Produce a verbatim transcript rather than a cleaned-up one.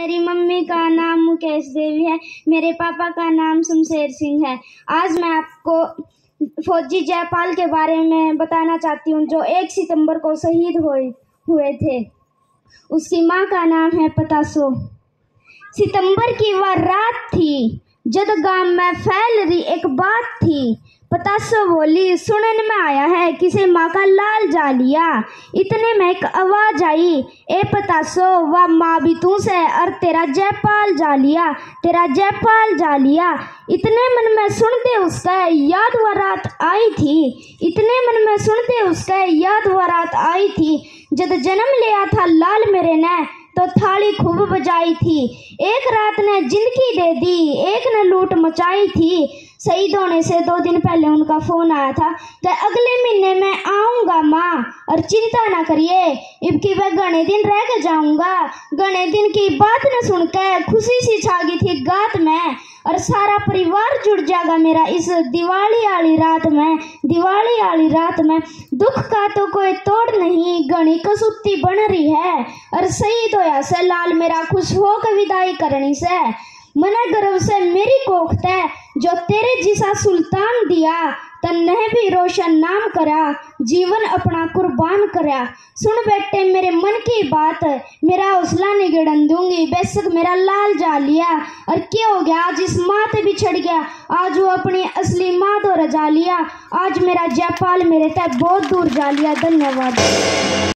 मेरी मम्मी का नाम मुकेश देवी है, मेरे पापा का नाम शमशेर सिंह है। आज मैं आपको फौजी जयपाल के बारे में बताना चाहती हूँ, जो एक सितंबर को शहीद हुए हुए थे। उसकी माँ का नाम है पतासो। सितंबर की वह रात थी जब गांव में फैल रही एक बात थी। पतासो बोली, सुनने में आया है किसी माँ का लाल जा लिया। इतने में एक आवाज आई, ए पतासो, वह माँ भी तू से और तेरा जयपाल जा लिया, तेरा जयपाल जा लिया। इतने मन में सुनते उसका याद वह रात आई थी, इतने मन में सुनते उसका याद वह रात आई थी जब जन्म लिया था लाल मेरे ने, तो थाली खूब बजाई थी। एक रात ने जिंदगी दे दी, एक ने लूट मचाई थी। शहीद होने से दो दिन पहले उनका फोन आया था कि अगले महीने में आऊंगा माँ, और चिंता ना करिए, इबकी वह घने दिन रह के जाऊंगा। घने दिन की बात न सुनकर खुशी सी छा गई थी गात में, और सारा परिवार जुड़ जाएगा मेरा इस दिवाली वाली रात में, दिवाली वाली रात में। दुख का तो कोई तोड़ नहीं, घनी कसूती बन रही है, और शहीद होया से लाल मेरा खुश हो के विदाई करनी से। मना गर्व से मेरी कोख तै जो तेरे जिसा सुल्तान दिया, तन्ने भी रोशन नाम करा, जीवन अपना कुर्बान करा। सुन बेटे मेरे मन की बात, मेरा हौसला निगड़न दूंगी, बेशक मेरा लाल जा लिया। और क्या हो गया, आज इस माँ ते बिछड़ गया, आज वो अपनी असली माँ तो रजा लिया। आज मेरा जयपाल मेरे तय बहुत दूर जा लिया। धन्यवाद।